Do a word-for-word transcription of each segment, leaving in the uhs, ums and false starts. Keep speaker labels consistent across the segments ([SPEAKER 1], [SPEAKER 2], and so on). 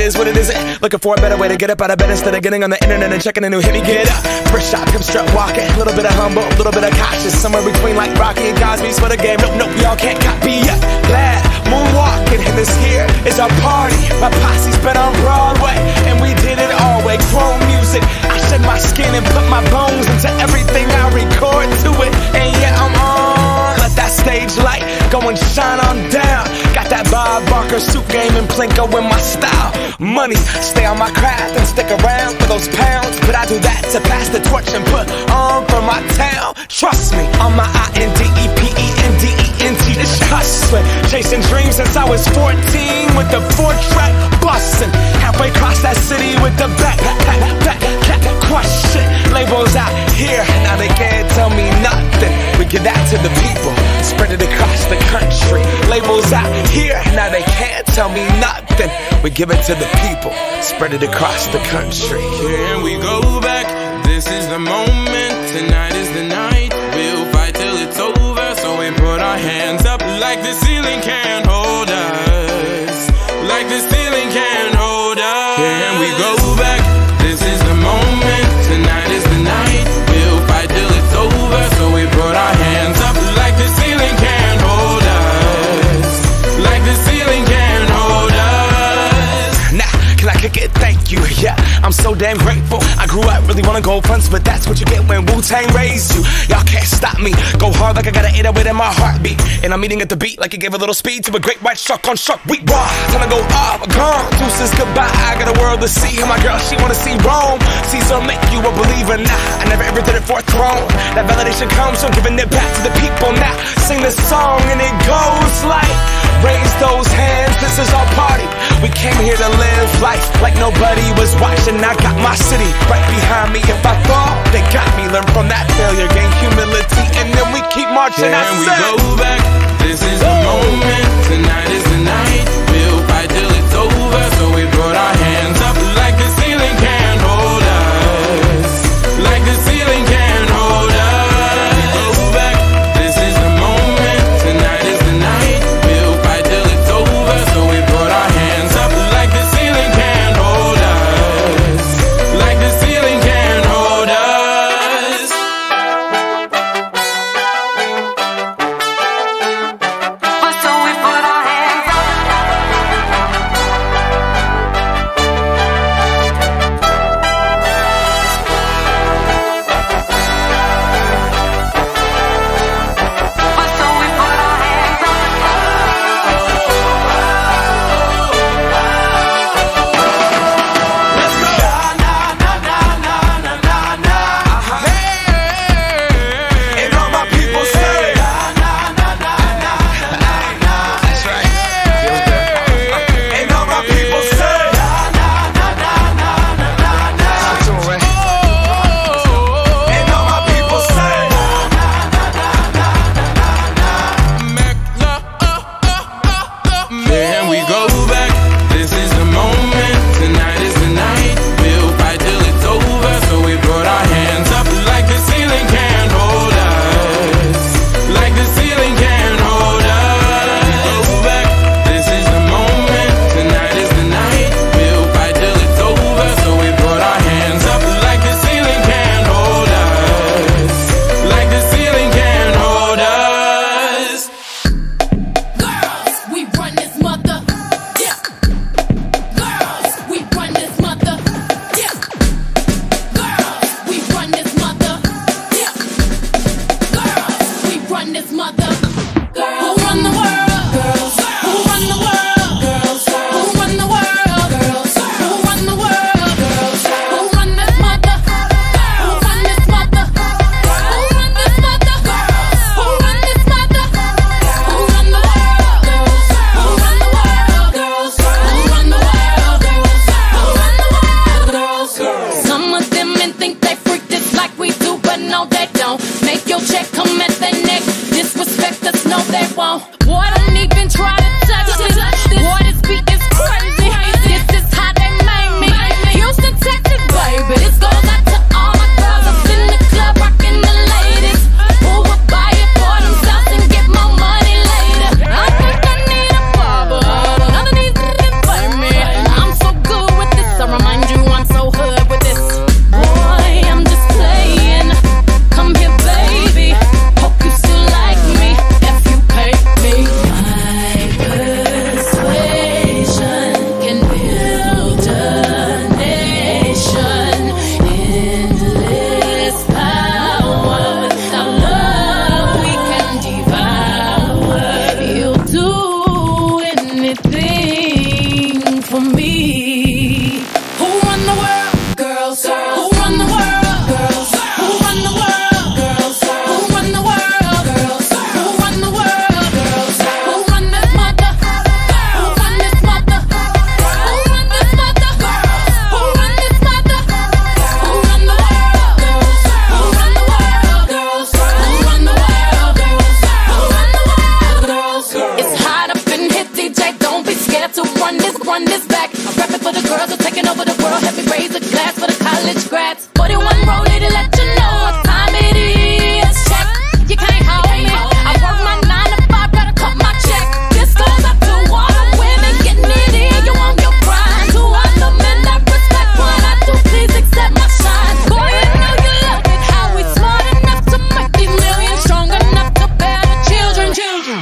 [SPEAKER 1] is what it isn't. Looking for a better way to get up out of bed instead of getting on the internet and checking a new hit me. Get up, first shot, come strut walking. A little bit of humble, a little bit of cautious. Somewhere between like Rocky and Cosby's for the game. Nope, nope, y'all can't copy yet. Glad moonwalking, and this here is our party. My posse's been on Broadway, and we did it all way. Grown music, I shed my skin and put my bones into everything I record to it. And yeah, I'm on. Let that stage light go and shine on down. Got that Bob Barker suit game and Plinko in my style. Money, stay on my craft and stick around for those pounds. But I do that to pass the torch and put on for my town. Trust me, on my I N D E P E N D E N T, this hustling. Chasing dreams since I was fourteen with the four track bustin'. Halfway across that city with the back, back, back, back, question. Labels out here, now they can't tell me nothing. We give that to the people, spread it across the country. Labels out here, now they can't tell me nothing. We give it to the people, spread it across the country.
[SPEAKER 2] Here we go back, this is the moment, tonight is the night. We'll fight till it's over, so we put our hands up like the ceiling can't hold us. Like the ceiling can't hold us. Here we go back, this is the moment, tonight is the night. We'll fight till it's over, so we put our hands up like the ceiling can't hold us. Like the ceiling can't hold us.
[SPEAKER 1] Now, can I kick it? Thank you, yeah, I'm so damn grateful. I grew up really wanna go fronts, but that's what you get when Wu-Tang raised you. Y'all can't stop me, go hard like I got an eight oh eight in my heartbeat. And I'm eating at the beat like it gave a little speed to a great white shark on shark week. Raw, time to go off, gone, deuces goodbye. I got a world to see, and my girl, she wanna see Rome. Caesar make you a believer, nah, I never ever did it for a throne. That validation comes from giving it back to the people. Now, sing this song and it goes like, raise those hands, this is our party. We came here to live life like nobody was watching. I got my city right behind me. If I fall, they got me. Learn from that failure, gain humility, and then we keep marching.
[SPEAKER 2] Here we go back, this is the moment, tonight is the night. We'll fight till it's over, so we put our hands up like the ceiling can't hold us. Like the ceiling can't hold us. We go back, this is the moment, tonight is the night. We'll fight till it's over, so we put our hands up like the ceiling can't hold us. Like the ceiling can't hold us.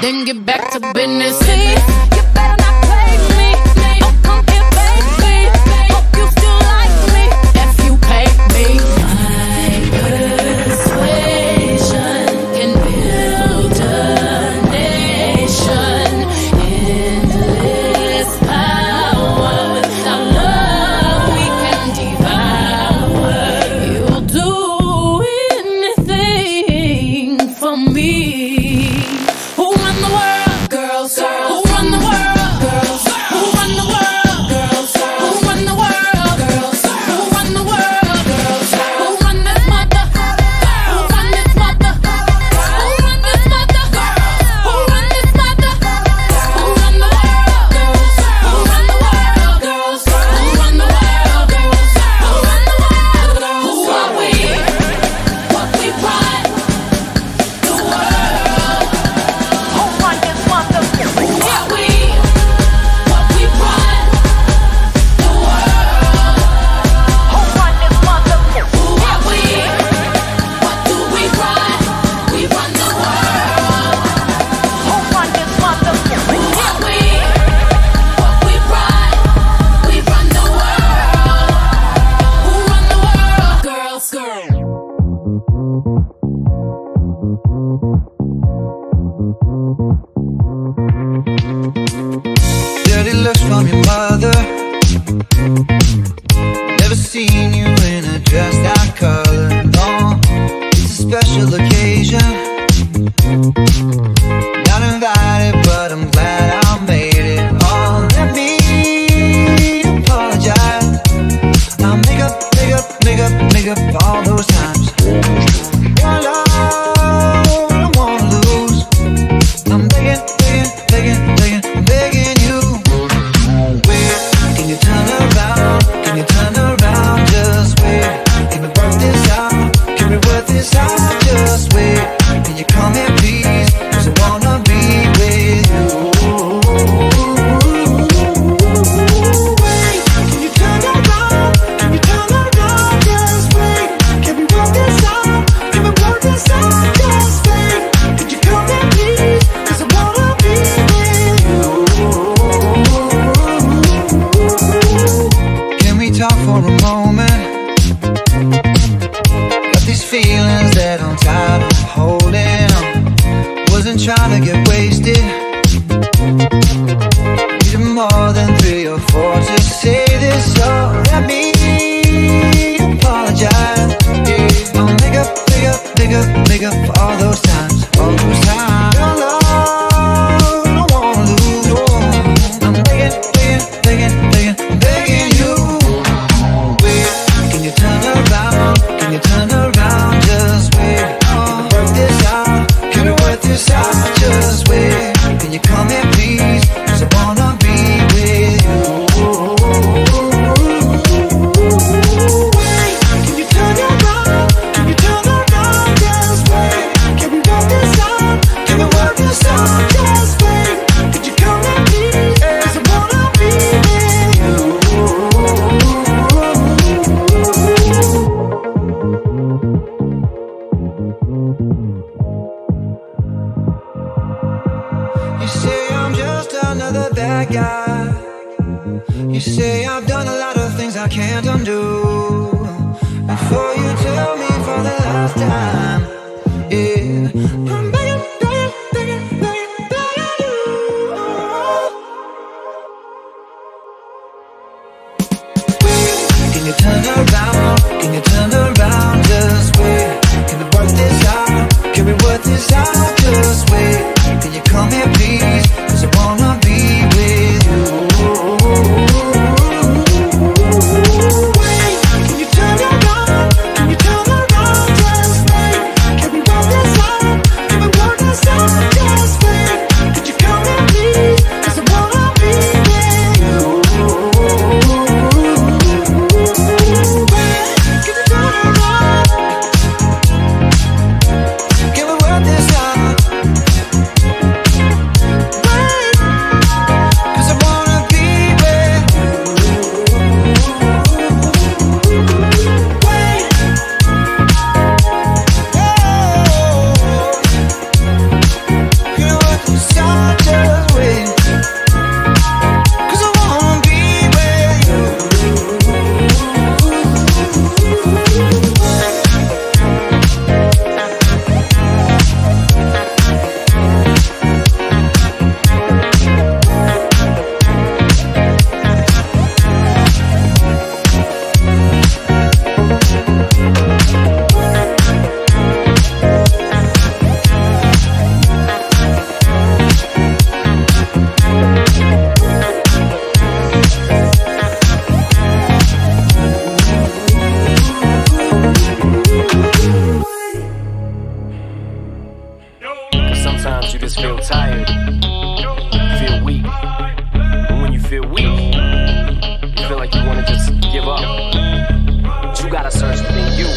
[SPEAKER 3] then get back to business. See, you better not play me. Oh, come here, baby. Hope you still like me if you pay me. My persuasion can build a nation. Endless power. Without love, we can devour. You'll do anything for me. Who run the world? Girls. Who run the world? Girls. Who run the world? Girls. Who run the world? Girls. Who run the world? Girls. Who run this mother? Who run this mother? Who run this mother? Who run this mother? Who run the world? Girls. Who run the world? Girls. Who run the world? Girls. Who run the world? Who are we? What we run? The world. Who run this mother? Who are we? What we run? The world. Who run this mother? Who are we? What do we run? We run the world. Who run this mother? Who are we? What we run? We run the world. Who run the world? Girls, girls.
[SPEAKER 4] Dirty looks from your mother. Never seen you in a dress that color. No, it's a special occasion. Not invited, but I'm glad I made it. Oh, let me apologize. I'll make up, make up, make up, make up all those times. Your love, I don't wanna lose. I'm begging, begging, begging, begging, begging you. Wait, can you turn around? Can you turn around? Just wait. Can we work this out? Can we work this out? Just wait. Can you come here, please? 'Cause I wanna be with you. Wait, can you turn around? Can you turn around? Just wait. Can we work this out? Can we work this out? Just wait. Could you come here, please? 'Cause I wanna be with you. Can we talk for a moment? Got these feelings that I'm tired of holding on. Wasn't trying to get wasted. Needed more than three or four to say this, so let me apologize. Yeah. I'll make up, make up, make up, make up for all those times, all those times. Your love, I don't wanna lose. Oh, I'm begging, begging, begging, begging, begging you. Wait, can you turn around? Can you turn around? Just wait. Can we work this out? Can we work this out? Just wait. Can you come here, please? 'Cause I wanna be with you. Wait, can you turn around? Can you turn around? Just wait. Can we work this out? Can we work this out? Just wait. Could you come here, please? 'Cause I wanna be with you. You say I'm just another bad guy. You say I've done a lot of things I can't undo. Before you tell me for the last time, yeah, I'm begging, begging, begging, begging, begging you. Wait, can you turn around? Can you turn around? Just wait. Can we work this out? Can we work this out? Just wait. Can you come here, please? 'Cause I wanna be with you. Wait, can you turn around? Can you turn around? Just wait. Can we work this out? Can we
[SPEAKER 5] Sometimes you just feel tired, feel weak. And when you feel weak, you feel like you wanna just give up. But you gotta search within you.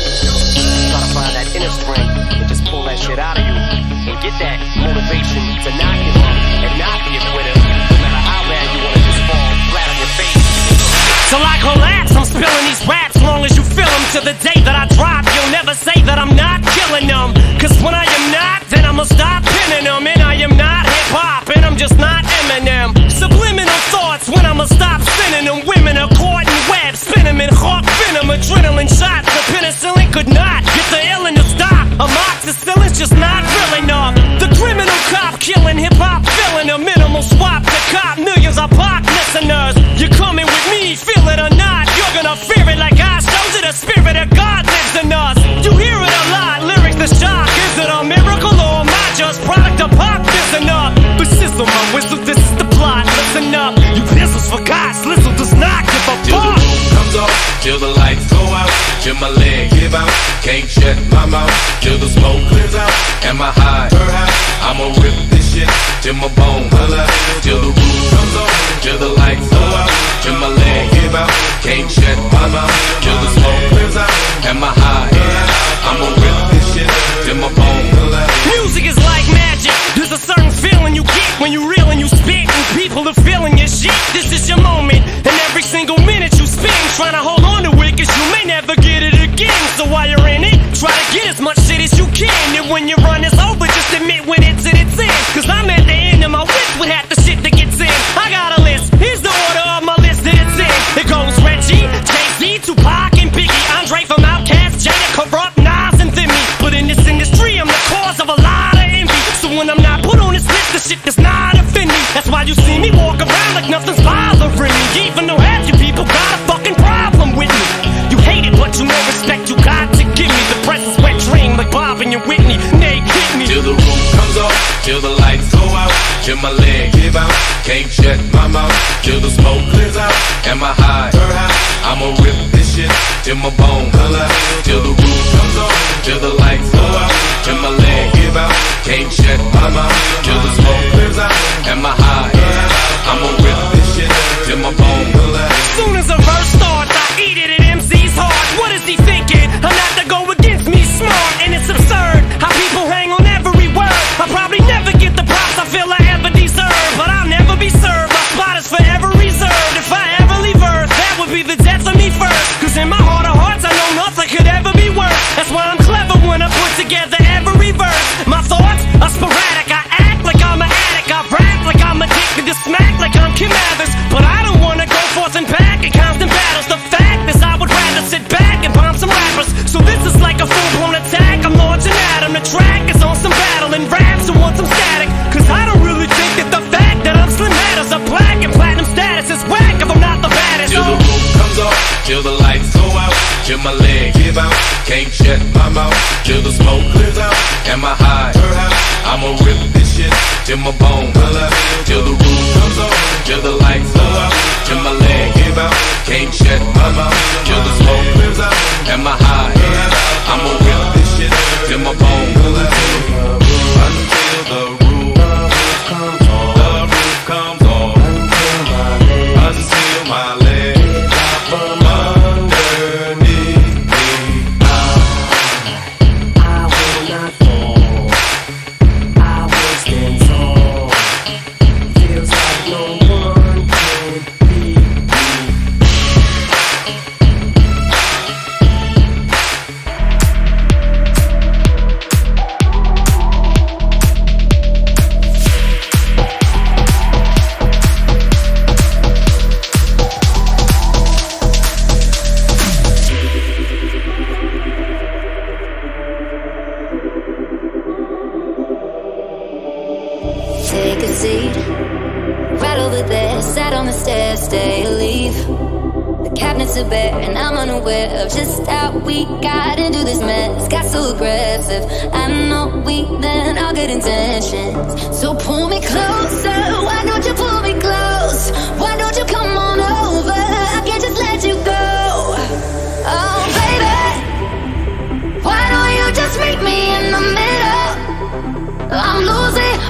[SPEAKER 5] Try to find that inner strength and just pull that shit out of you. And get that motivation to not give up and not be a quitter. No matter how bad you wanna just fall flat on your face.
[SPEAKER 6] Till I collapse, I'm spilling these raps long as you feel them. To the day that I drop, you'll never say that I'm not killing them. Cause when I am not, then I'ma stop pinning them. And I am not hip-hop, and I'm just not Eminem. Subliminal thoughts when I'ma stop spinning them. Women are caught in webs, spin them in hawk venom. Adrenaline shots, the penicillin could not get the illin to stop. Amoxicillin's just not real enough. The criminal cop killing hip-hop, filling a minimal swap to cop millions of pop listeners. You're coming with me, feel it or not, you're gonna fear it like I showed you. The spirit of God lives in us. You hear it a lot, lyrics the shock. Is it a miracle or am I just product of pop? Listen up, but sizzle my whistle, this is the plot. Listen up, you pistols for God, Slizzle does not give a
[SPEAKER 2] Till the
[SPEAKER 6] fuck.
[SPEAKER 2] roof comes off, till the lights go out, till my leg give out, can't shut my mouth, till the smoke clears out, and my high, her high, I'ma rip this shit, till my bone holla, till the roof comes off, till the lights go out, till my leg give out, can't shut my mouth, till the smoke clears out, and my high, I'ma rip this shit, till my bone holla.
[SPEAKER 6] Music is like magic. There's a certain feeling you get when you reel and you spit, and people are feeling your shit. This is your moment, and every single minute you spend trying to hold on to it, cause you may never get it again. So while you're in it, try to get as much shit as you can. And when your run is over, just admit when it's in its end. Cause I'm at the end of my wish with half the shit that gets in. I got a list, here's the order of my list that it's in. It goes Reggie, Jay-Z, Tupac, and Biggie, Andre from Outkast, Jada, Corrupt, Nas, and Thimmy. But in this industry, I'm the cause of a lot of envy. So when I'm not put on this list, the shit does not offend me. That's why you see me walk around like nothing's bothering me. Even though half you people got a fucking problem with me. You hate it, but you know respect you got to give me. The presence wet dream like Bob and your Whitney. Nay, hit me.
[SPEAKER 2] Till the roof comes off, till the lights go out, till my leg give out, can't shut my mouth, till the smoke clears out, and my high, her high, I'ma rip this shit, till my bone holla, till the roof comes off, till the lights go out, till my leg give out, can't shut my mouth, till the smoke clears out, and my high, I'ma rip this shit, till my bone holla.
[SPEAKER 6] As soon as a verse starts, I eat it at M C's heart. What is he thinking? I'm not to go against me smart, and it's absurd how people hang on every word. I'll probably never get the props I feel I ever deserve, but I'll never be served. My spot is forever reserved. If I ever leave Earth, that would be the death of me first. Cause in my heart of hearts, I know nothing could ever be worse. That's why I'm clever when I put together every verse. My thoughts are sporadic. I act like I'm an addict. I rap like I'm addicted to smack like I'm Kim Mathers. But I don't wanna go forth and back in constant battles. The fact is I would rather sit back and bomb some rappers. So this is like a full-blown attack. I'm launching at 'em. The track is on some battle and raps who want some static. Cause I don't really think that the fact that I'm slim matters. A black and platinum status is whack if I'm not the baddest.
[SPEAKER 2] Till the roof comes off, till the lights go out, till my leg give out, can't shut my mouth, till the smoke clears out, and my high, her high, I'ma rip this shit, till my bone holla, till the roof comes off, till the lights go out, till my leg give out, can't shut my mouth, till the smoke clears out, and my high, I'ma rip this shit, till my bone holla, until the roof comes off, the roof comes off, until my leg from underneath me.
[SPEAKER 5] I will not fall, I will stand tall. Feels like no one can beat me.
[SPEAKER 7] Take a seat, right over there. Sat on the stairs, stay or leave. The cabinets are bare, and I'm unaware of just how we got into this mess. Got so aggressive. I know we meant all good intentions. So pull me closer. Why don't you pull me close? Why don't you come on over? I can't just let you go. Oh, baby, why don't you just meet me in the middle? I'm losing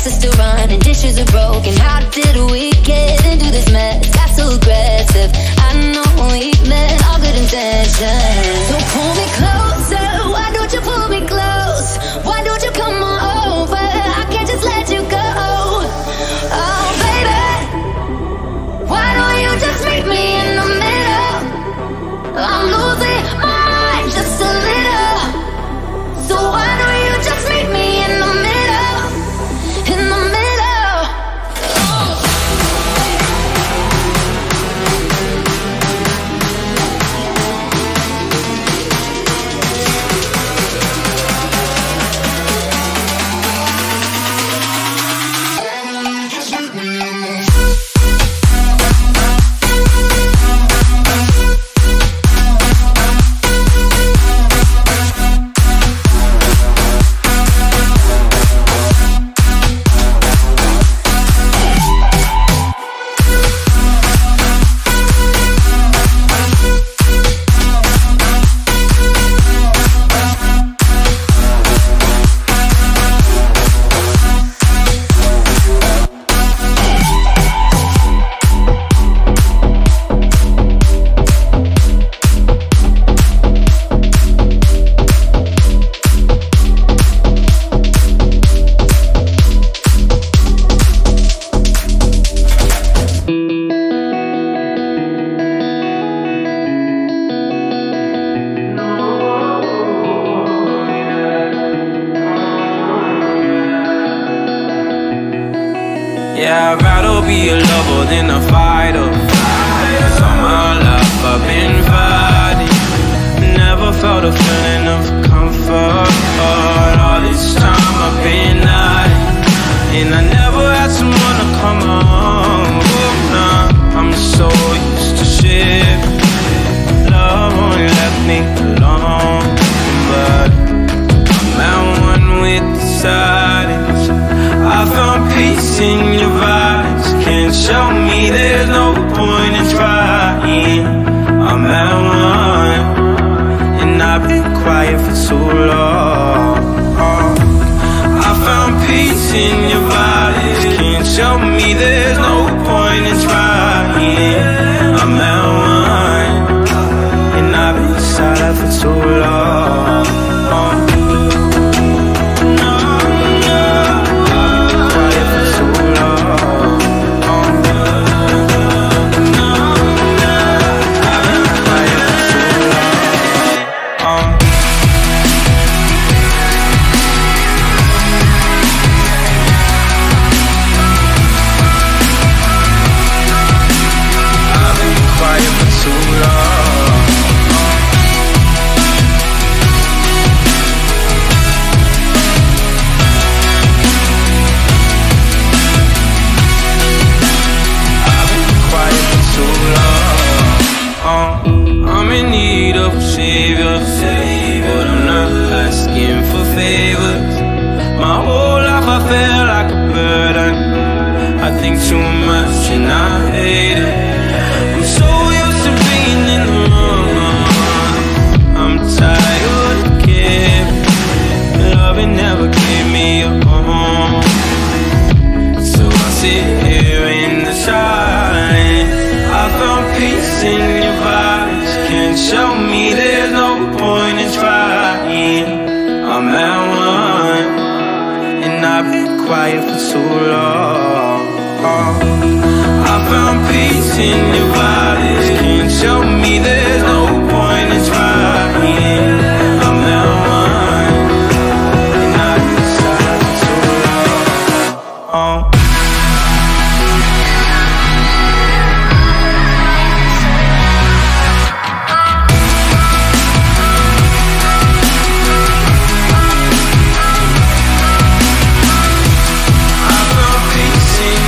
[SPEAKER 7] is still running, dishes are broken. How did we get into this mess? Got so aggressive. I know we meant all good intentions. So pull me closer, why don't you pull me close? Why don't you come on over? I can't just let you go. Oh baby, why don't you just meet me in the middle? I'm losing my mind just a little. So why don't you just meet me in the middle? In the middle. Oh.
[SPEAKER 2] Yeah, I'd rather be a lover than a fighter. Cause all my life I've been fighting. Never felt a feeling of comfort. All this time I've been hiding, and I never had someone to come home. Nah, I'm so used to shit. Love only left me alone, but I'm at one with the silence. I found peace in your vibes. Can't show me there's no point in trying. I'm at one, and I've been quiet for too long. I found peace in your vibes. Can't show me there's no point in trying. I'm at one, and I've been silent for too long. I'm in need of a savior, but I'm not asking for favors. My whole life I felt like a burden. I think too much and I hate it. I'm so used to being in the wrong. I'm tired of giving. Loving never gave me a home. So I sit here in the silence. I found peace in your vibes. Can't show me there's no point in trying. I'm at one, and I've been quiet for too long. I found peace in your vibes. Can't show me there's no point in trying. I'm at one, and I've been silent for too long.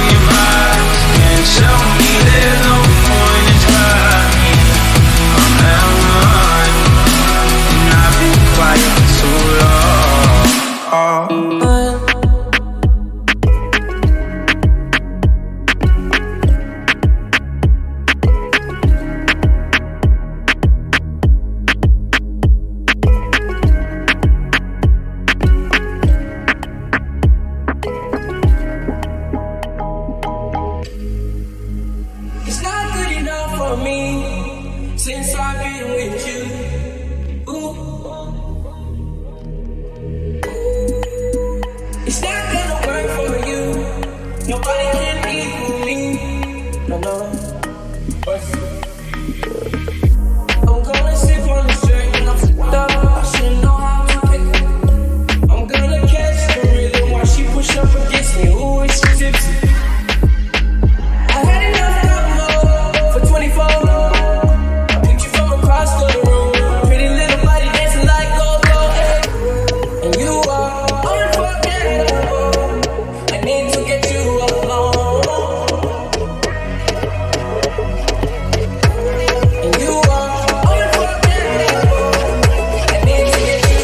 [SPEAKER 2] Show me there's no point in trying. I'm
[SPEAKER 8] Nobody can equal me. No, no. I'm gonna sip on the straight when I'm fucked up. I should know how to pick her. I'm gonna catch the rhythm while she push up against me. Ooh, is she tipsy? I had enough alcohol for twenty-four. I picked you from across the room. Pretty little body dancing like go-go. And you are unforgettable. I need to get you alone. And you are unforgettable. I need to get you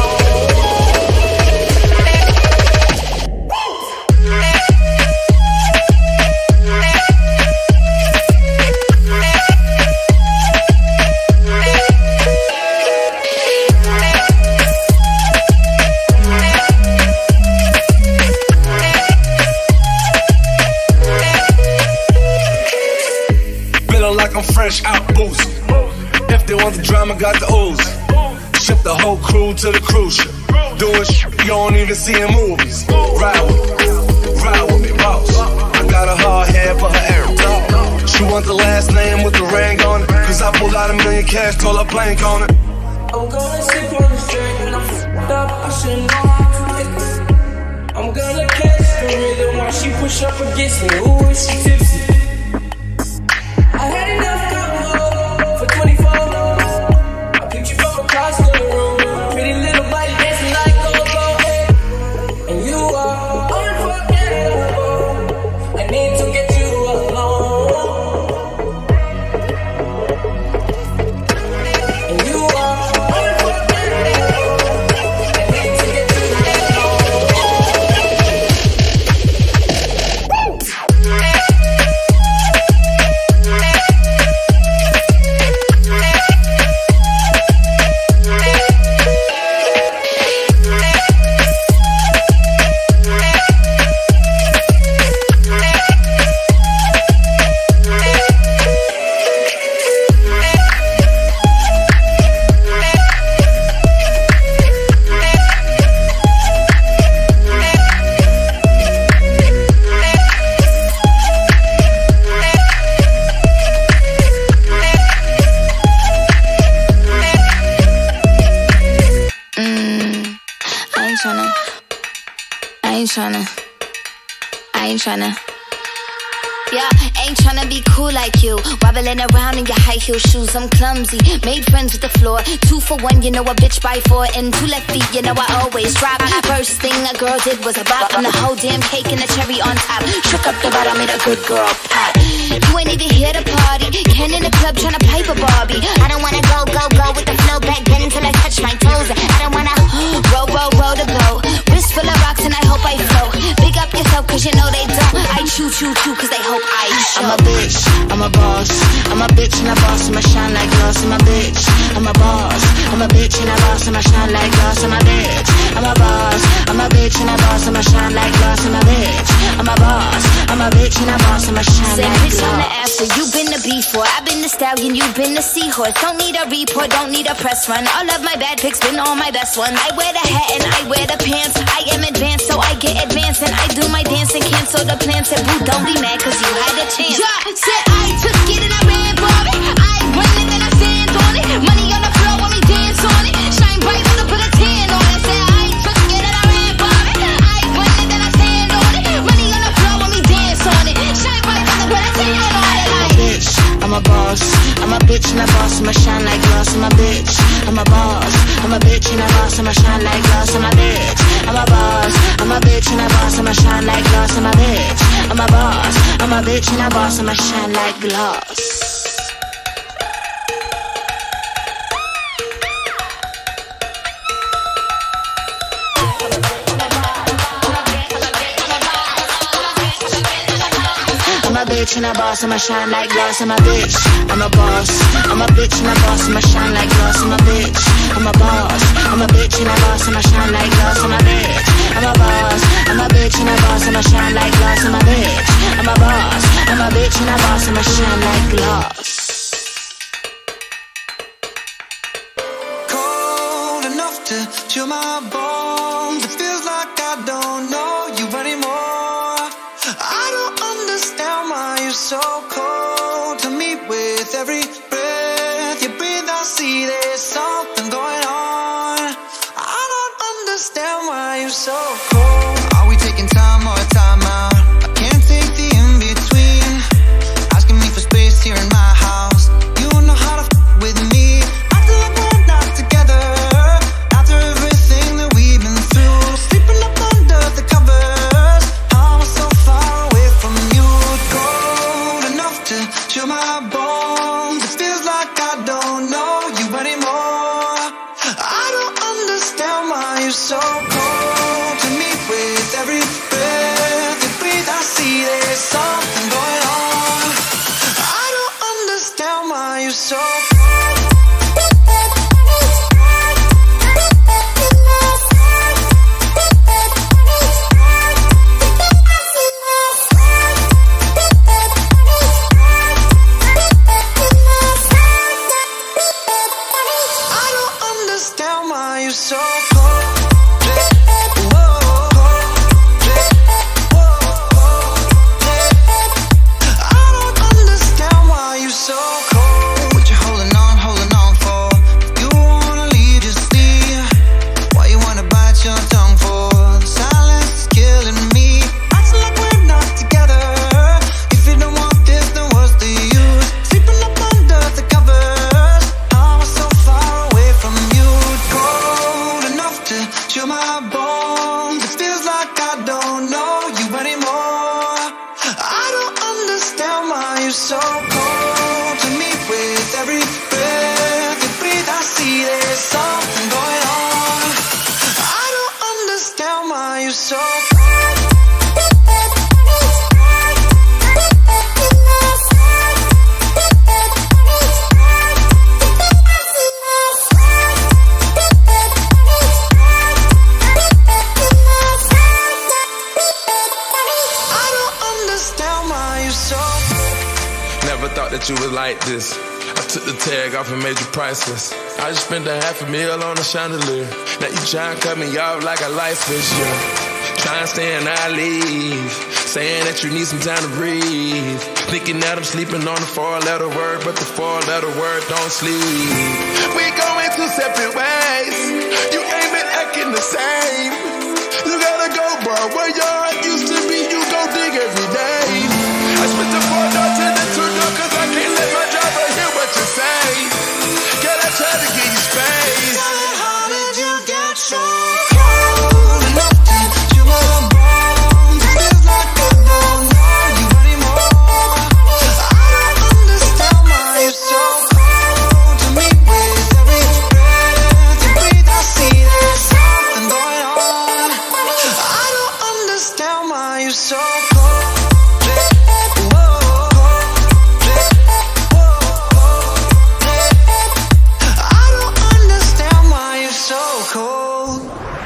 [SPEAKER 1] Feeling like I'm fresh out boozing. If they want the drama, got the ooze. Ship the whole crew to the cruise ship. Doing shit you don't even see in movies. Ride with me, ride with me, boss. I got a hard head for her Aaron. She want the last name with the ring on it. Cause I pulled out a million cash, told her blank on it.
[SPEAKER 8] I'm gonna sip on the straight when I'm fucked up. I should know how to pick her. I'm gonna catch the rhythm while she push up against me. Ooh, is she tipsy? I had enough alcohol for twenty-four. I picked you from across the room. Pretty little body dancing like go-go. And you are unforgettable. I need to get you alone. And you are unforgettable. I need to get you
[SPEAKER 7] tryna, I ain't tryna, I ain't tryna. Yeah, ain't tryna be cool like you. Wobbling around in your high heel shoes, I'm clumsy. Made friends with the floor. Two for one, you know a bitch by four. And two left feet, you know I always drop. First thing a girl did was a bop. And the whole damn cake and the cherry on top. Shook up the bottom, made a good girl pop. You ain't even here to party. Ken in the club tryna pipe a Barbie. I don't wanna go, go, go with the flow back then until I touch my toes. I don't wanna roll, roll, roll the boat. Wrist full of rocks and I hope I float. Big up yourself cause you know they don't. I chew, chew, chew cause they hope I show.
[SPEAKER 9] I'm a bitch, I'm a boss. I'm a bitch and a boss, I'ma shine like glass. I'm a bitch, I'm a boss. I'm a bitch and a boss, I'ma shine like glass. I'm a bitch, I'm a boss. I'm a bitch and a boss, I'ma shine like glass. I'm a bitch, I'm a boss. I'm a bitch and a boss, I'ma shine
[SPEAKER 7] Say
[SPEAKER 9] like
[SPEAKER 7] bitch, I'm the
[SPEAKER 9] glass.
[SPEAKER 7] after, you been the before. I've been the stallion, you been the seahorse. Don't need a report, don't need a press run. All of my bad pics been all my best ones. I wear the hat and I wear the pants. I am advanced, so I get advanced. And I do my dance and cancel the plans. Said boo, don't be mad cause you had a chance. Yeah, said I took it and I ran for it. I won it and I stand on it. Money on the floor when we dance on it. Shine bright when I put a tan on it. Said I took it and I ran for it. I won it and I stand on it. Money on the floor when we dance on it. Shine bright when I put a tan on it.
[SPEAKER 9] I'm a bitch, I'm a boss. I'm a bitch and a boss, I'ma shine like glass. I'm a bitch, I'm a boss. I'm a bitch and a boss, I'ma shine like glass. I'm a bitch, I'm a boss. I'm a bitch and a boss, I'ma shine like glass. I'm a bitch, I'm a boss. I'm a bitch and a boss, I'ma shine like glass. I'm a bitch and a boss, I'ma shine like glass. I'm a bitch, I'm a boss. I'm a bitch and a boss, I'ma shine like glass. I'm a bitch, I'm a boss. I'm a bitch and a boss, I'ma shine like glass. I'm a bitch, I'm a boss. I'm a bitch and a boss, I'ma shine like glass. I'm a bitch, I'm a boss. I'm a bitch and a boss, I'ma shine like glass.
[SPEAKER 4] Cold enough to chill my bones. It feels like I don't know you anymore. I so cold to me with every breath you breathe. I see there's something going on. I don't understand why you're so cold. Are we taking time or time out? I can't take the in-between. Asking me for space here in my house. You know how to f with me. I feel like we're not together. After everything that we've been through, sleeping up under the covers. I was so far away from you. Cold enough to chill my bones. It feels like I don't know you anymore. I don't understand why you're so cold to me with every breath you breathe. I see there's something going on. I don't understand why you're so cold. I don't understand why you're so cold. I don't understand why you're so cold. What you holding on, holding on for? If you wanna leave, just leave. Why you wanna bite your tongue for? The silence is killing me. I feel like we're not together. If you don't want this, then what's the use? Sleeping up under the covers. I was so far away from you. Cold enough to chill my bones. It feels like I don't know you anymore. I don't understand why you're so cold to me with every breath you breathe. I see there's something going on. I don't understand why you're so cold. I don't understand why you're so cold.
[SPEAKER 1] Never thought that you was like this. I took the tag off and made you priceless. I just spent a half a meal on a chandelier. Now you try and cut me off like a light switch, yeah. Try and stay and I leave. Saying that you need some time to breathe. Thinking that I'm sleeping on the four-letter word, but the four-letter word don't sleep. We going two separate ways. You ain't been acting the same. You gotta go, bro. Where your heart used to be, you go dig every day. I split the four door to the two door, cause I can't let my driver hear what you say. Girl, I try to give you space.
[SPEAKER 4] How did you get so cold enough to chill my bones? It feels like I don't know you anymore. I don't understand why you're so cold to me with every breath you breathe. I see there's something going on. I don't understand why you're so cold. I don't understand why you're so cold.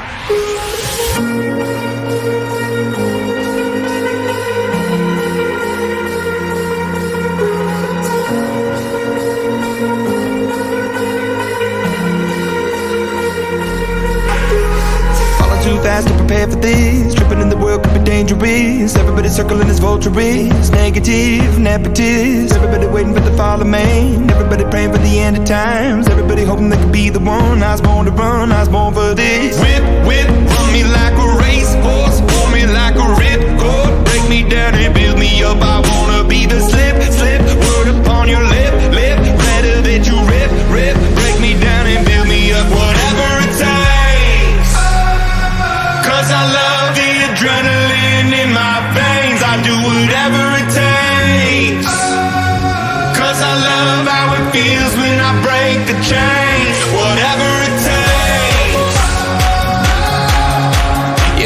[SPEAKER 1] Falling too fast to prepare for this. Tripping in the world could be dangerous. Everybody circling as vultures. Negative, nepotist. Everybody waiting for the fall of man. Everybody praying for the end of times. Everybody hoping they could be the one. I was born to run, I was born for this. Whip, whip, run me like a racehorse. Pull me like a ripcord. Break me down and build me up. I wanna be the slip, slip. Word upon your lip, lip. Better that you rip, rip. Break me down and build me up. Whatever it takes. Cause I love the adrenaline in my veins. I do whatever it takes. Cause I love how it feels when I break the chains. Whatever it takes.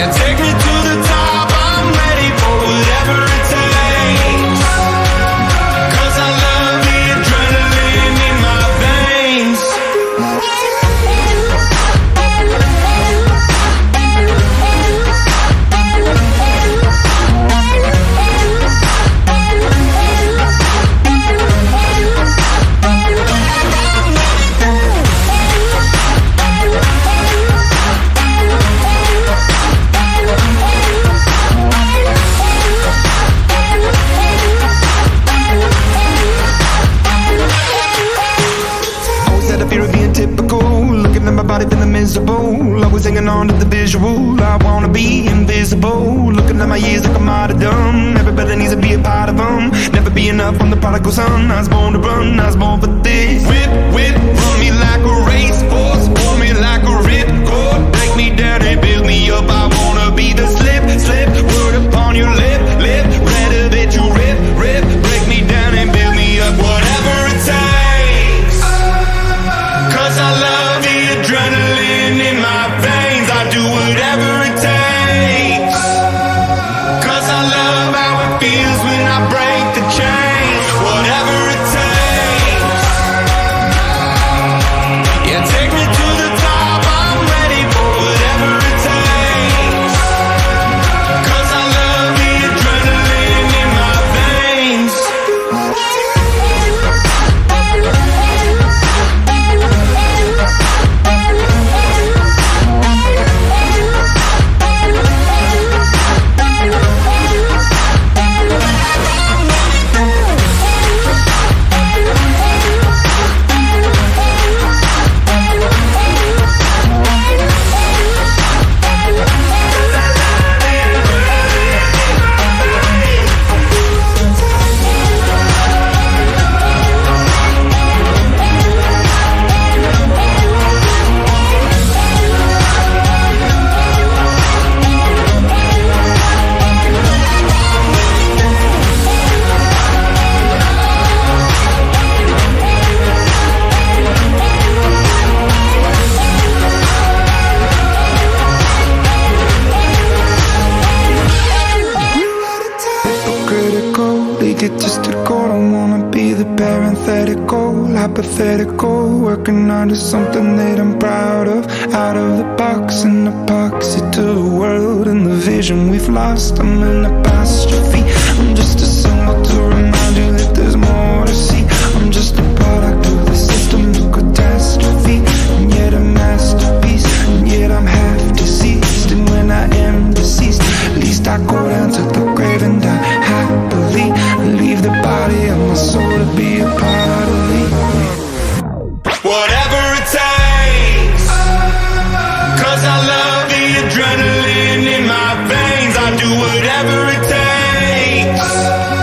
[SPEAKER 10] holding on to the visual. I wanna be invisible, looking at my years like I'm out of dumb. Everybody needs to be a part of them. Never be enough, I'm the prodigal son. I was born to run, I was born for this. Whip, whip, run me like a racehorse, pull me like a ripcord. Break me down and build me up, I wanna be the slip, slip. Word upon your lip, lip. Rather that you rip, rip. Break me down and build me up, whatever it takes. Cause I love the adrenaline in my veins. I do whatever it takes. Cause I love how it feels when I break the chains. Whatever it takes. Yeah, take me to the top, I'm ready for whatever it takes. Cause I love the adrenaline in my veins. Hypothetical, working on to something that I'm proud of. Out of the box, an epoxy to the world and the vision we've lost. I'm an apostrophe. I'm just a symbol to remind you that there's more to see. I'm just a product of the system, a catastrophe, and yet a masterpiece. And yet I'm half deceased, and when I am deceased, at least I go down to the grave and die happily. Leave the body of my soul to be a part of me. Whatever it takes. Cause I love the adrenaline in my veins. I do whatever it takes.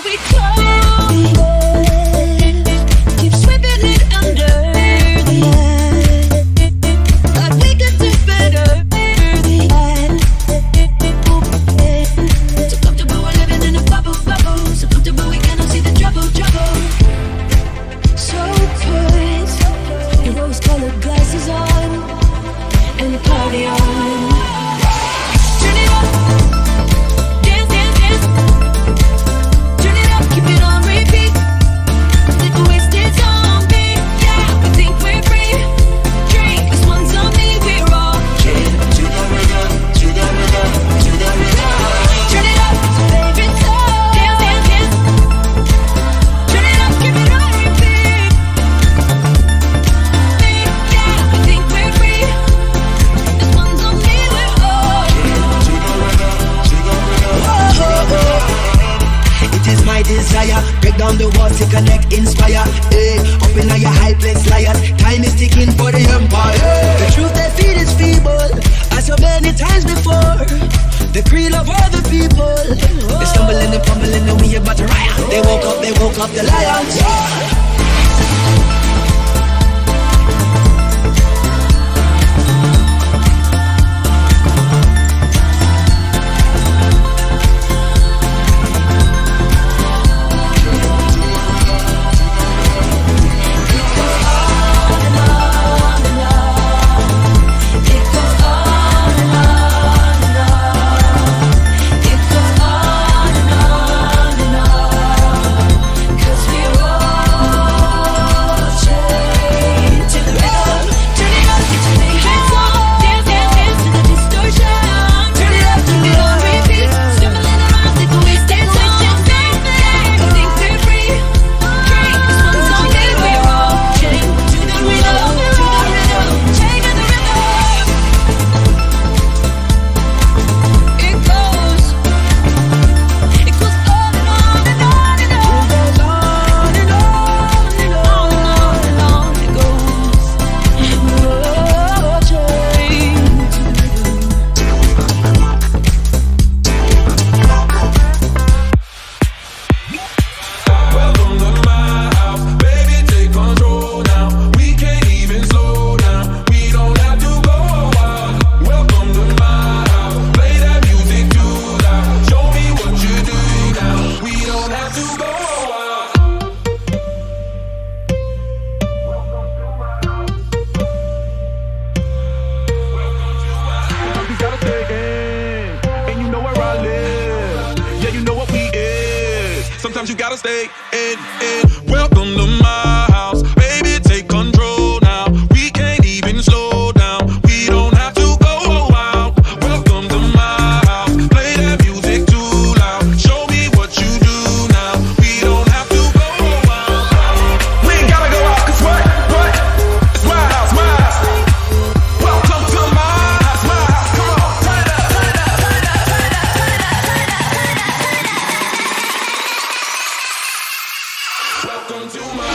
[SPEAKER 3] we tumble, keep sweeping it under. But we could do better. So comfortable we're living in a bubble, bubble. So comfortable we cannot see the trouble, trouble. So put your rose-colored glasses on and the party on. Turn it up, dance, dance, dance. Turn it up, keep it on repeat. Let the wasted zombie, yeah. We think we're free. Drink, this one's on me. We're all kid to the rhythm, to the rhythm, to the rhythm. Turn it up, favorite song. Dance, dance, dance. Turn it up, keep it on repeat. Yeah, we think we're free. This one's on me. We're all
[SPEAKER 4] To the rhythm, to the rhythm. It is my desire, break down the walls to connect, inspire. Eh, open up your high place, liars. Time is ticking for the empire. The truth they feed is feeble, as so many times before. The creed of all the people. They stumble and they fumble and we about to riot. They woke up, they woke up the lions.
[SPEAKER 10] Sometimes you gotta stay in, in. Welcome to my house, baby, take control now. We can't even slow down, we don't have to go out. Welcome to my house, play that music too loud. Show me what you do now, we don't have to go out. We ain't gotta go out, cause what, what? It's my house, my house. Welcome to my house, my house. Come on, turn it up, turn it up, turn it up, turn it up, turn it up, turn it up, turn it up. Welcome to my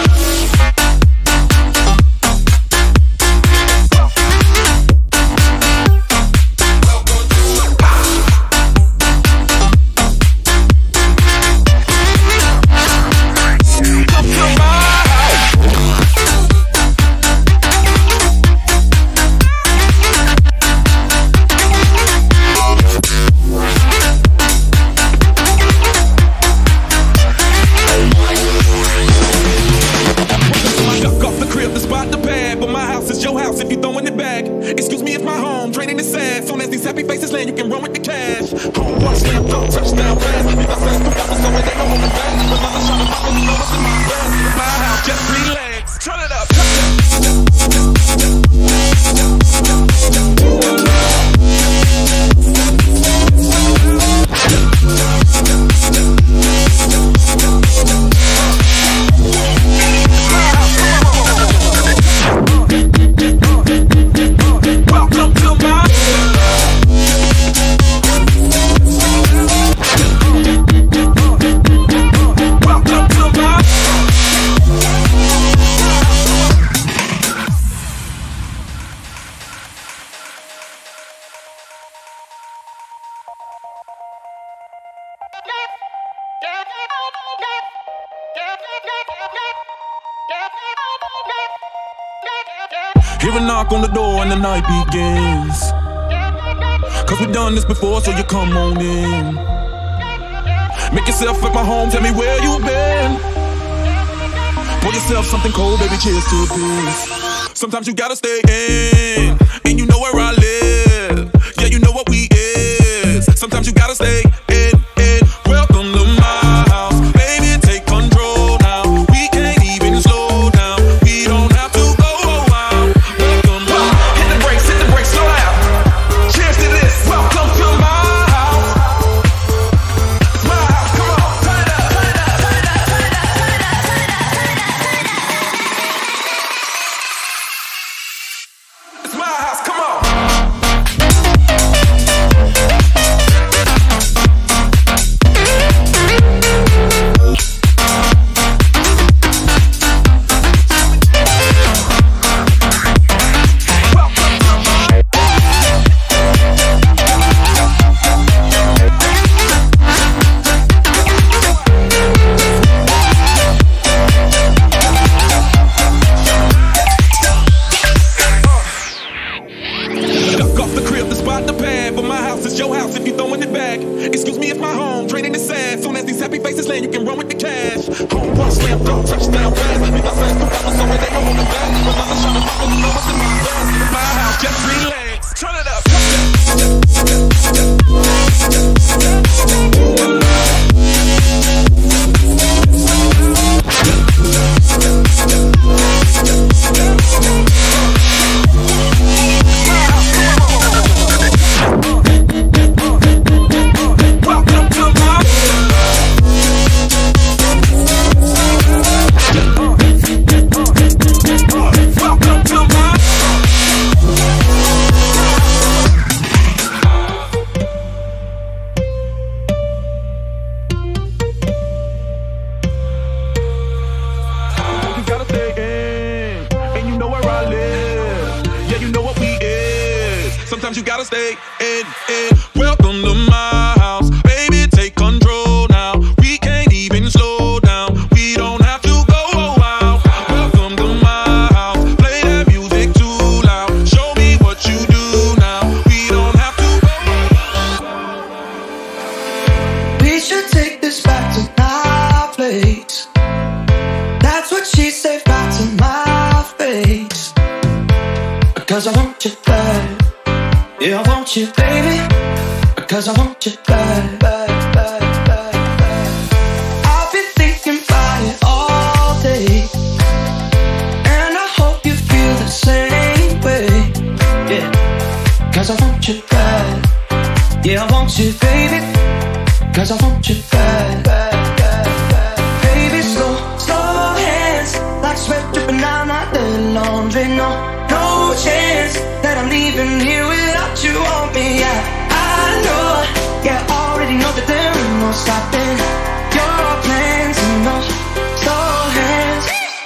[SPEAKER 10] Hear a knock on the door and the night begins. Cause we done this before, so you come on in. Make yourself at my home, tell me where you been. Pour yourself something cold, baby, cheers to this. Sometimes you gotta stay in, and you know where I live. Yeah, you know what we is. Sometimes you gotta stay in, in. Welcome to my house, baby, take control now. We can't even slow down, we don't have to go out. Welcome to my house. Hit the brakes, hit the brakes, slow down. Cheers to this, welcome to my house. It's my house, come on, turn it up, turn it up, turn it up, turn it up, turn it up, turn it up, turn it up. It's my house, come on. Sometimes you gotta stay in, in. Welcome to my house, baby, take control now. We can't even slow down, we don't have to go out. Welcome to my house, play that music too loud. Show me what you do now, we don't have to go.
[SPEAKER 4] We should take this back to my place. That's what she said, back to my face. Because I want you back. Yeah, I want you, baby, because I want you bad, bad, bad, bad, bad. I've been thinking about it all day, and I hope you feel the same way. Yeah, because I want you bad. Yeah, I want you, baby, because I want you bad, bad, bad, bad. Baby, slow, slow hands, like sweat dripping down my dirty laundry. No, no chance that I'm leaving here without you on me. Yeah, I know, yeah, I already know that there ain't no stopping your plans and no slow hands.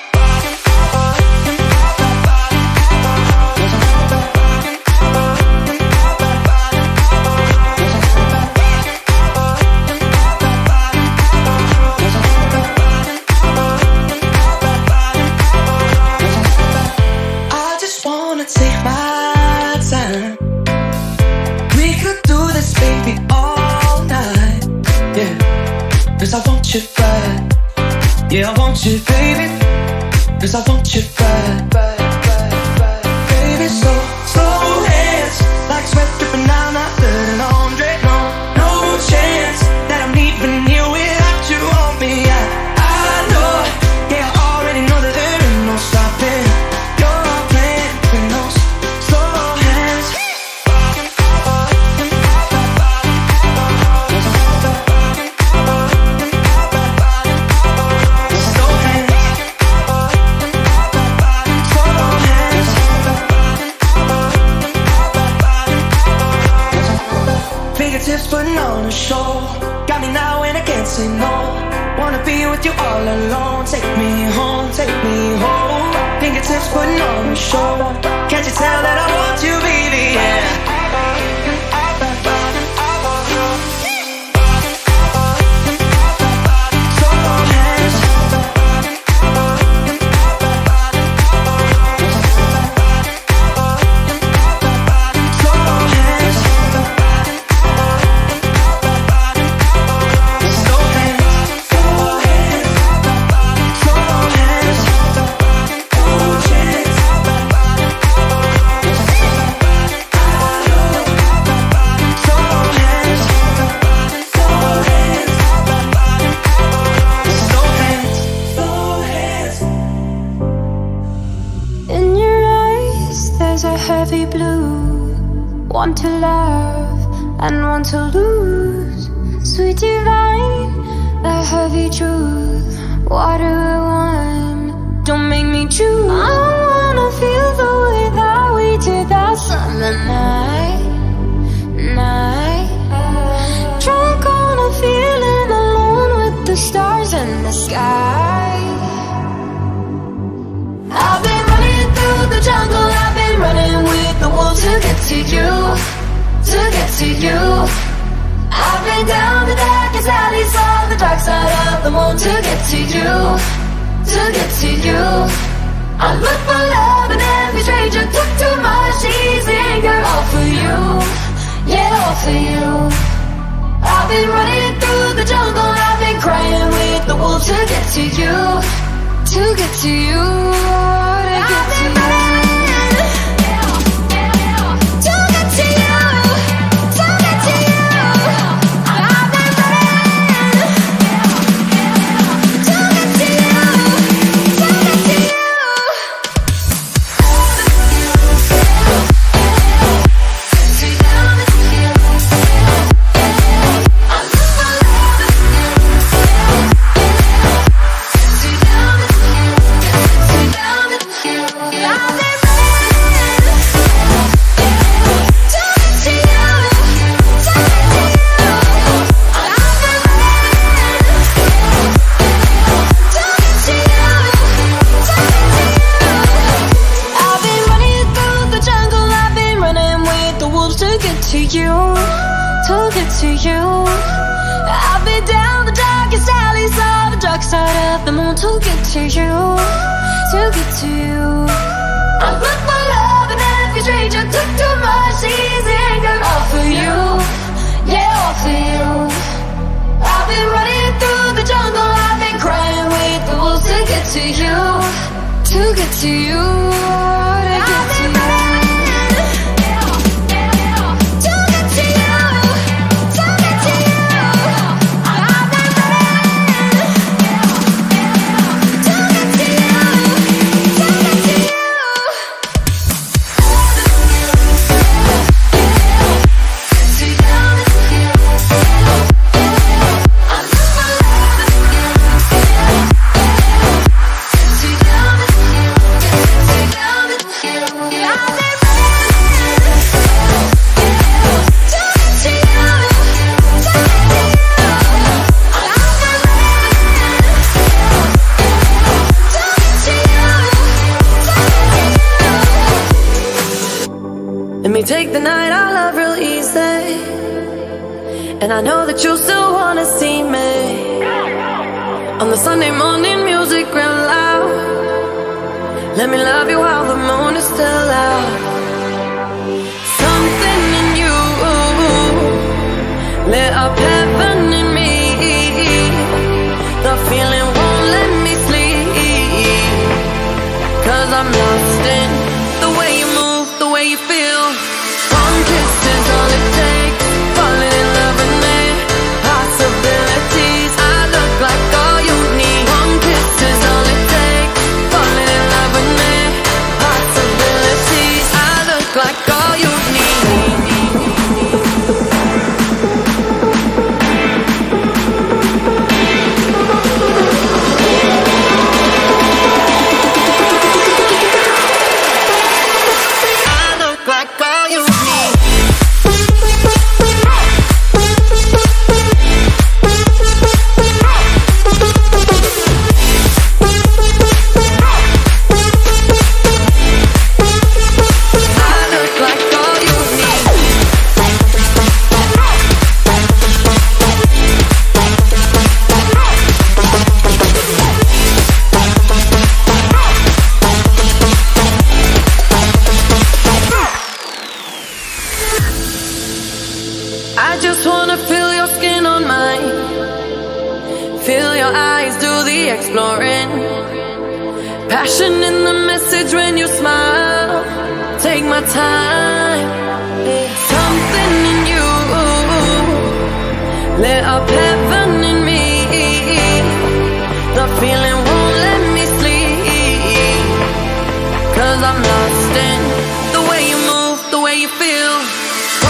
[SPEAKER 4] I just wanna take my time. We could do this, baby, all night. Yeah, cause I want you bad. Yeah, I want you, baby, cause I want you bad, bad, bad, bad. Baby, slow, slow hands, like sweat dripping down my dirty laundry. No, no chance that I'm leaving here without you on me. Yeah, I know, yeah, I already know that there ain't no stopping your plan with no slow hands. Fingertips putting on a show, got me now and I can't say no. Wanna be with you all alone. Take me home, take me home. Fingertips putting on a show. Can't you tell that I want you, baby? Yeah.
[SPEAKER 11] one to love and one to lose. Sweet divine, the heavy truth. Water or wine, don't make me choose. I wanna feel the way that we did that summer night, night. Drunk on a feeling, alone with the stars in the sky. I've been running through the jungle, I've been running with the wolves to get to you, to get to you. I've been down the darkest alleys of the dark side of the moon to get to you, to get to you. I look for love in every stranger, took too much easy anger, all for you, yeah, all for you. I've been running through the jungle, I've been crying with the wolves to get to you, to get to you, to get to you. To get to you, to get to you. I look for love in every stranger, took too much easy anger, all for you, yeah, all for you. I've been running through the jungle, I've been crying with the wolves to get to you, to get to you, to get to you.
[SPEAKER 12] Take the night I love real easy, and I know that you still wanna see me on the Sunday morning music real loud. Let me love you while the moon is still out. Something in you lit up heaven in me. The feeling won't let me sleep, 'cause I'm lost in the way you move, the way you feel. One kiss is all it takes, falling in love with me. Possibilities, I look like all you need. One kiss is all it takes, falling in love with me. Possibilities, I look like all you need. I just wanna feel your skin on mine, feel your eyes do the exploring. Passion in the message when you smile. Take my time. Something in you lit up heaven in me. The feeling won't let me sleep, 'cause I'm lost in the way you move, the way you feel.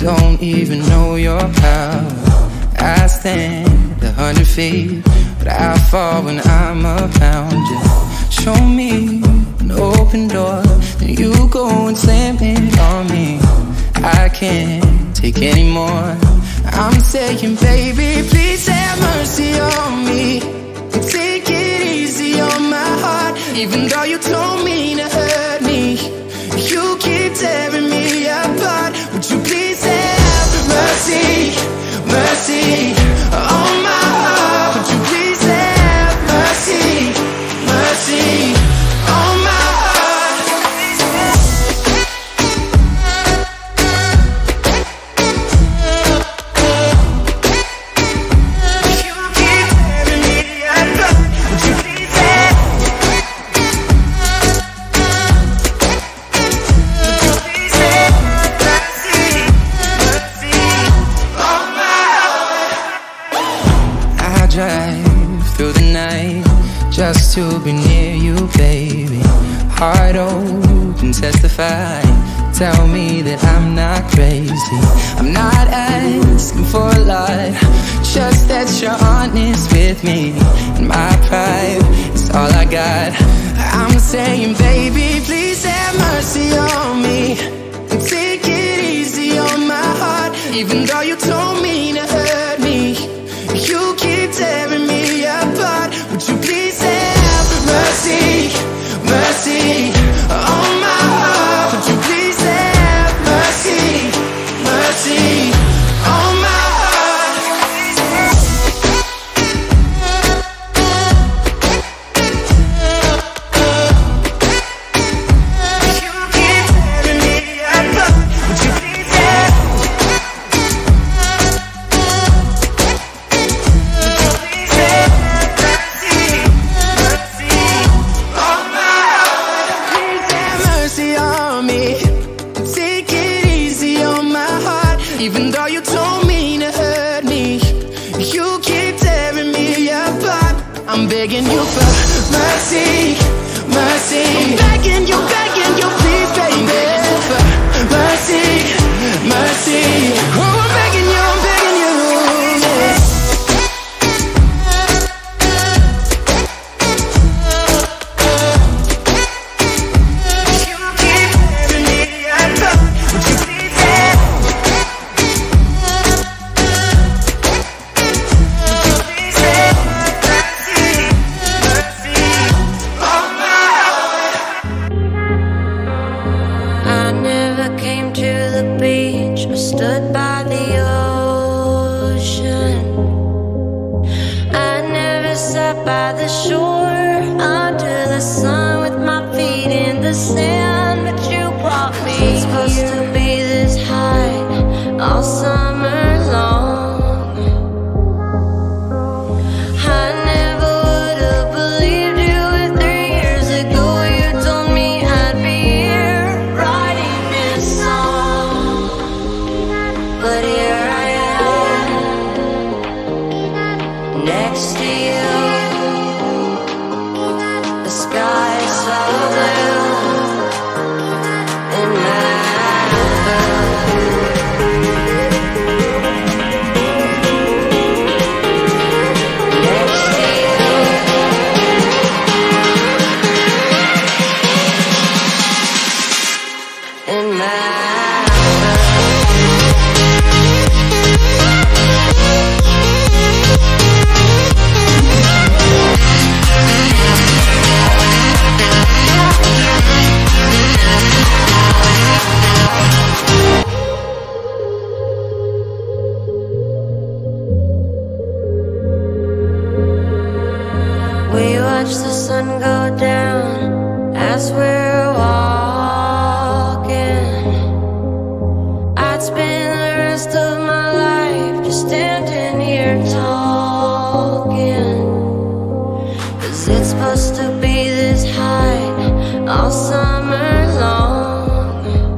[SPEAKER 13] don't even know your power. I stand a hundred feet, but I fall when I'm around you. Show me an open door, then you go and slam it on me. I can't take anymore. I'm saying, baby, please have mercy on me and take it easy on my heart. Even though you told me to hurt me, you keep tearing me apart. Would you please have mercy, mercy on my heart? Would you please have mercy, mercy on my heart? Just to be near you, baby. Heart open, testify. Tell me that I'm not crazy. I'm not asking for a lot, just that you're honest with me. And my pride is all I got. I'm saying, baby, please have mercy on me and take it easy on my heart. Even though you told me to hurt me, you keep tearing me apart. Would you please have mercy, mercy on my heart? Would you please have mercy, mercy on my You keep tearing me apart. Would you please have even though you told me to hurt me, you keep tearing me apart. I'm begging you for mercy, mercy. I'm begging you, begging you, please, baby, for mercy, mercy. Oh, I'm begging you, I'm begging you, yeah. You keep tearing me apart. Would you please have stood by the ocean. I never sat by the shore under the sun with my feet in the sand, but you brought me. It's supposed to be this high all summer long. I never would have believed you if three years ago you told me I'd be here writing this song. But here I am, next to you. The sky is so blue in Malibu. Next to you, in Malibu. We watch the sun go down as we're walking. I'd spend the rest of my life just standing here talking, 'cause it's supposed to be this high all summer long.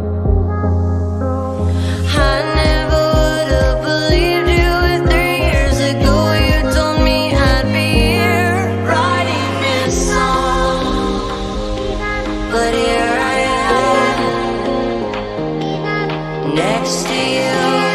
[SPEAKER 13] I never would have believed you if three years ago you told me I'd be here writing this song. But here I am, next to you.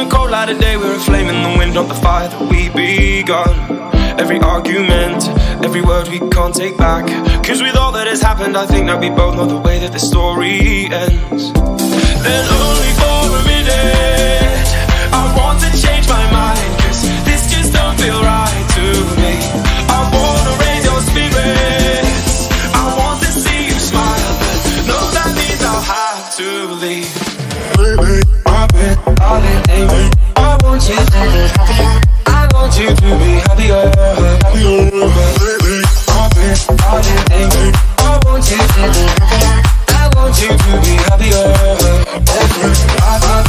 [SPEAKER 10] the cold light of day, we're a flame in the wind of the fire that we begun. Every argument, every word we can't take back. Cause with all that has happened, I think that we both know the way that the story ends. Then only for a minute, I want to change my mind, cause this just don't feel right to me. I wanna raise your spirits, I want to see you smile, but no, that means I'll have to leave. Baby, I've been all in anger. I want you to be happier, I want you to be happier, happier. Baby, I've been all in anger. I want you to be happier, I want you to be happier, happier. I've been,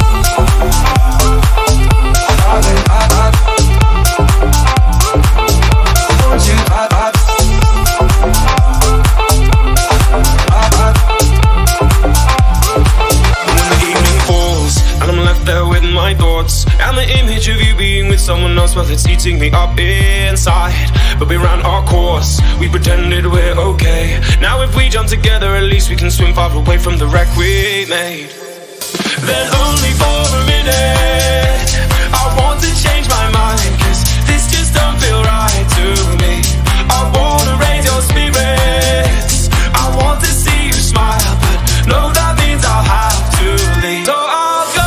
[SPEAKER 10] I've been, I've been. I want you, I've been. There with my thoughts and the image of you being with someone else, well, it's eating me up inside. But we ran our course, we pretended we're okay. Now if we jump together, at least we can swim far away from the wreck we made. Then only for a minute, I want to change my mind, cause this just don't feel right to me. I wanna raise your spirits, I want to see you smile, but no, that means I'll have to leave. So I'll go,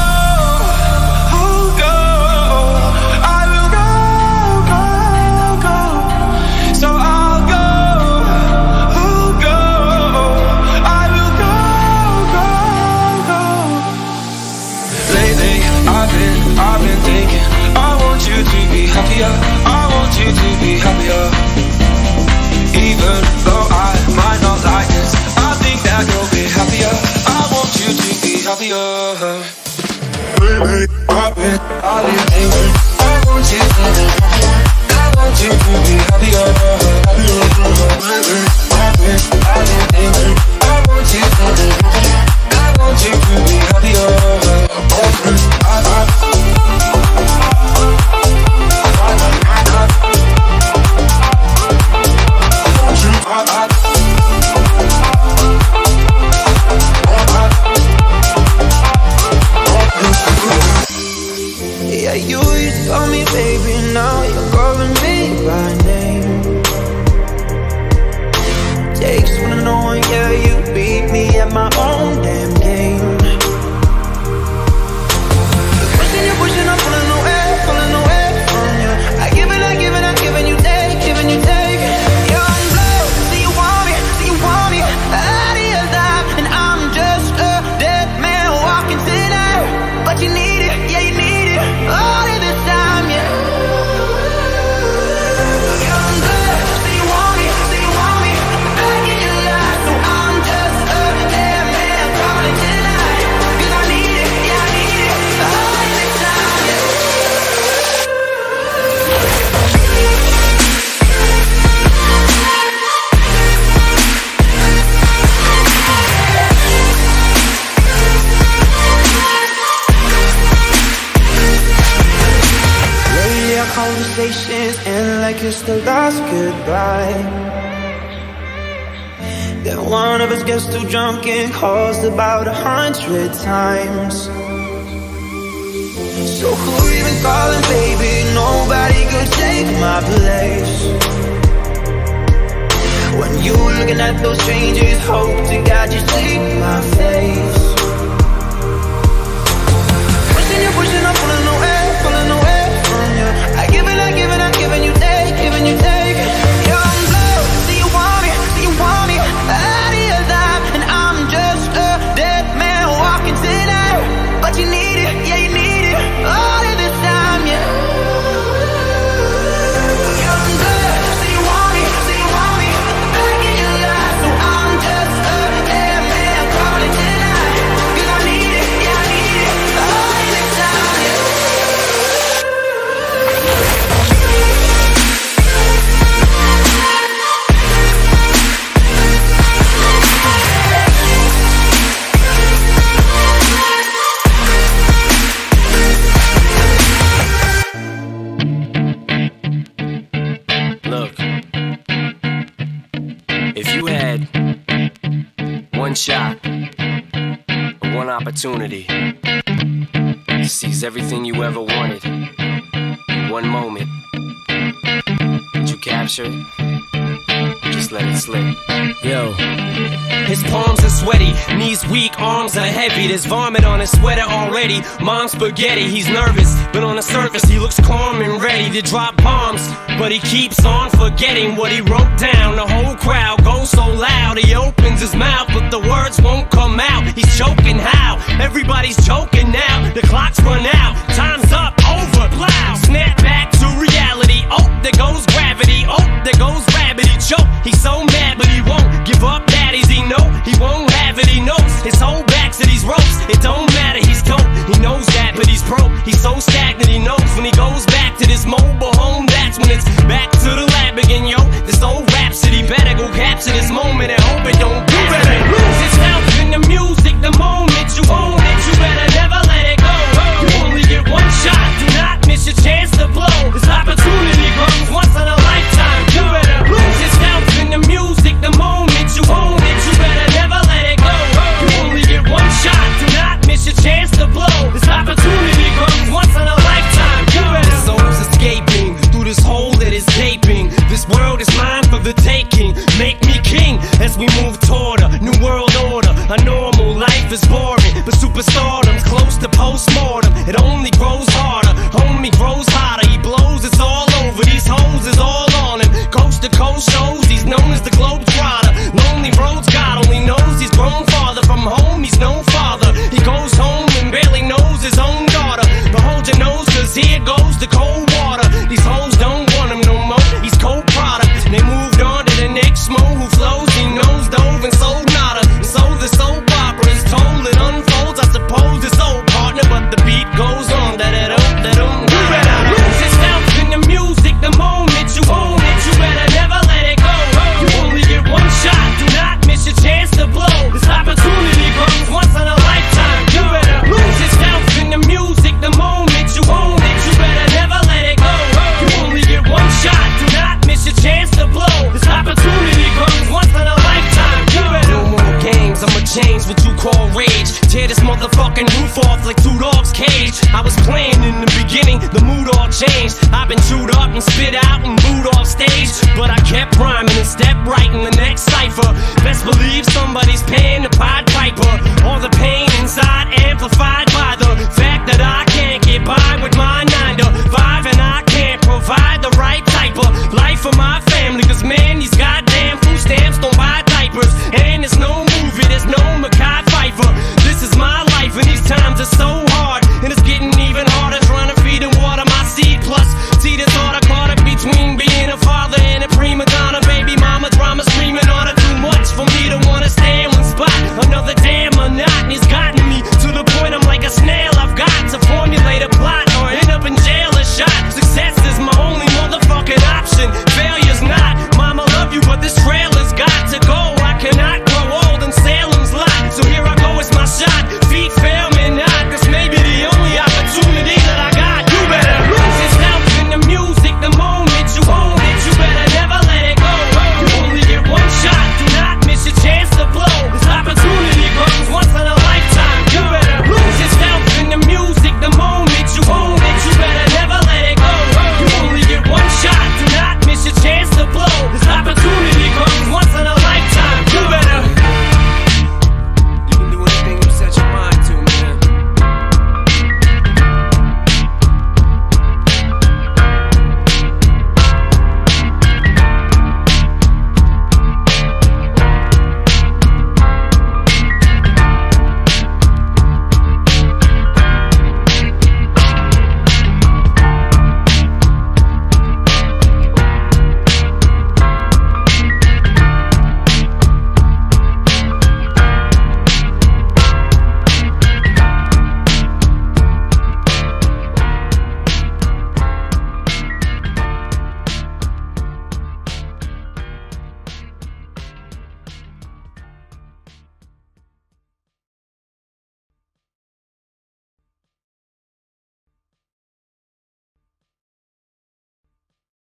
[SPEAKER 10] I've been thinking, I want you to be happier, I want you to be happier. Even though I might not like this, I think that you'll be happier, I want you to be happier. Baby, I've been, I've been thinking, I want you to be happier, I want you to be happier, happier. Baby, I've been, I've been thinking, I want you to be happier, I want you to be happier, happier. Yeah, you used to call me baby, now you're calling me by name. Takes one to know, yeah, you beat me at my own damn game. You're pushing, you're pushing, I'm pulling away, pulling away from you. I give it, I give it, I give, and you take, giving you take. You're on blow, so you want me, so you want me out of your life, and I'm just a dead man walking tonight. But you need it, yeah, you need it all of this time, yeah. You're on blow, so you want me, so you want me back in your life, so I'm just a dead man calling tonight. Cause I need it, yeah, I need it all of this time, yeah. Lately our conversations end like it's the last goodbye. Then one of us gets too drunk and calls about a hundred times. So who even calling, baby? Nobody could take my place. When you looking at those strangers, hope to God you see my face. Pushing you, pushing, I'm pulling away, pulling away from you. I give it, I give it, I give, and you take, giving you take. You're on blow, so you want me, so you want me out of your life, and I'm just a dead man walking tonight. But you need it, yeah, you need it all of this time, yeah. You're on blow, so you want me, so you want me back in your life, so I'm just a dead man calling tonight. Cause I need it, yeah, I need it all of this time, yeah.
[SPEAKER 5] Look, if you had one shot, one opportunity, Sees everything you ever wanted in one moment. Did you capture it? Just let it slip.
[SPEAKER 6] Yo. His palms are sweaty, knees weak, arms are heavy. There's vomit on his sweater already. Mom's spaghetti, he's nervous, but on the surface he looks calm and ready to drop bombs. But he keeps on forgetting what he wrote down. The whole crowd goes so loud, he opens his mouth, but the words won't come out. He's choking how? Everybody's choking now. The clock's run out, time's up, over, plow. Snap back to reality, oh, there goes gravity. Oh, there goes rabbit, he choke. He's so mad, but he won't give up. Daddies, he know he won't have it. He knows his whole back to these ropes. It don't matter, he's dope. He knows that, but he's broke. He's so stagnant, he knows when he goes back to this mobile home. That's when it's back to the lab again, yo. This old rhapsody better go capture this moment and hope it don't do better. Lose itself in the music the moment you own it. You better never let it go. You only get one shot. Do not miss your chance to blow. This opportunity comes once in a lifetime. You better lose yourself in the music the moment you own it. You better never let it go. You only get one shot. Do not miss your chance to blow. This opportunity comes once in a lifetime. You better. The soul's escaping through this hole that is gaping. This world is mine for the taking. Make me king as we move toward a new world order. A normal life is boring, but superstardom's close to postmortem. It only grows harder, homie grows hotter. He blows, it's all over. These hoes is all on him. Coast to coast shows, he's known as the Globetrotter. Lonely roads, God only knows he's grown farther from home. He's no father. He goes home and barely knows his own daughter. But hold your nose, cause here goes the cold water. These hoes don't want him no more. He's cold product. They moved on to the next mo who flows. He knows dove and sold nada. And so the soap opera is told. It unfolds. I suppose it's old partner, but the beat goes on. Da da da da da. You better lose yourself in the music the moment you own it. You better never let it go. You only get one shot. Do not miss your chance to blow. This opportunity comes once in a lifetime. You better lose yourself in the music the moment you own it. You better never let it go. You only get one shot. Do not miss your chance to blow. This opportunity comes once in a lifetime. You better. No more games. I'ma change what you call rage. Tear this motherfucking roof off like two dogs' cage. I was playing in the beginning, the mood all changed. I've been chewed up and spit out and booed off stage, but I kept rhyming and stepped right in the next cipher. Best believe somebody's paying the Pied Piper. All the pain inside amplified by the fact that I can't get by with my nine to five, and I can't provide the right type of life for my